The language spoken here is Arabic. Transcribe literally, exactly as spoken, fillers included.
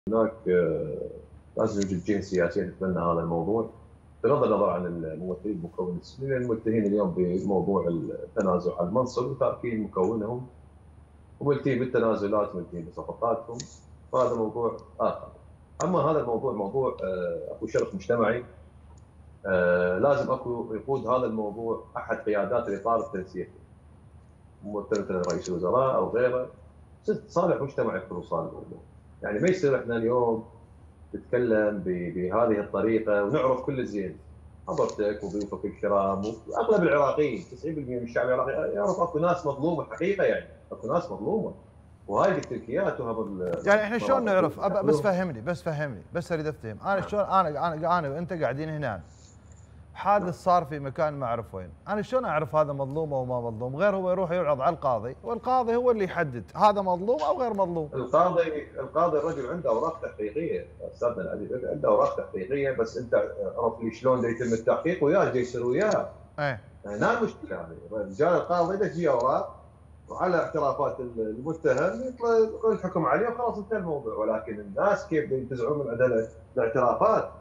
هناك آه، لازم يوجد جهة سياسية تتبنى هذا الموضوع بغض النظر عن الممثلين المكون السني، لان المتهمين اليوم بموضوع التنازل عن المنصب وتاركين مكونهم وملتين بالتنازلات وملتين بصفقاتهم، فهذا موضوع اخر. اما هذا الموضوع موضوع آه، اكو شرخ مجتمعي، آه، لازم اكو يقود هذا الموضوع احد قيادات الاطار التنسيقي، مثلا رئيس الوزراء او غيره، صالح مجتمعي بخصوص هذا الموضوع. يعني ما يصير احنا اليوم نتكلم بهذه الطريقه ونعرف كل زين، حضرتك وضيوفك الكرام واغلب العراقيين تسعين بالمئة من الشعب العراقي يعرف اكو ناس مظلومه حقيقه، يعني اكو ناس مظلومه، وهاي قلت لك اياها تهم. يعني احنا شلون نعرف؟ بس فهمني بس فهمني بس اريد افتهم انا شلون، انا انا انا وانت قاعدين هنا، حادث صار في مكان ما اعرف وين، انا شلون اعرف هذا مظلوم او ما مظلوم؟ غير هو يروح يوعظ على القاضي، والقاضي هو اللي يحدد هذا مظلوم او غير مظلوم. القاضي القاضي الرجل عنده اوراق تحقيقيه استاذنا العزيز، عنده اوراق تحقيقيه، بس انت عرفت لي شلون يتم التحقيق وياه، يصير وياه. ايه هنا المشكله هذه، رجال القاضي تجي اوراق وعلى اعترافات المتهم يطلع الحكم عليه وخلاص انتهى الموضوع، ولكن الناس كيف ينتزعون من عندنا الاعترافات